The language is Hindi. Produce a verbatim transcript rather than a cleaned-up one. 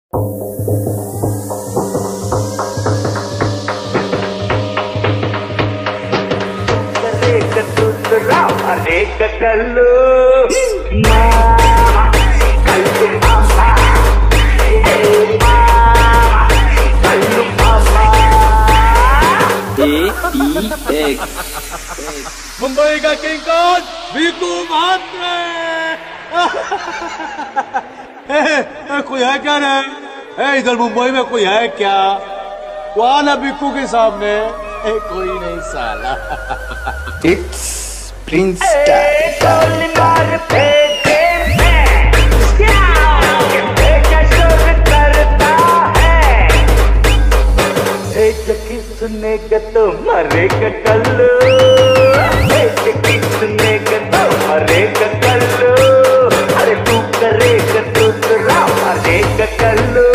अरे कल्लू मामा कल्लू मामा कल्लू मामा ए ई एक्स मुंबई का किंग कौन? वीकू महात्रे। कोई है क्या रे? ए, इधर मुंबई में कोई है क्या? वो आना वीकू के सामने। ए, कोई नहीं साला। It's prince time. सुनेगा तो मरेगा कल्लू, सुनेगा तो मरेगा कल्लू, अरे तू करेगा तो मरेगा कल्लू।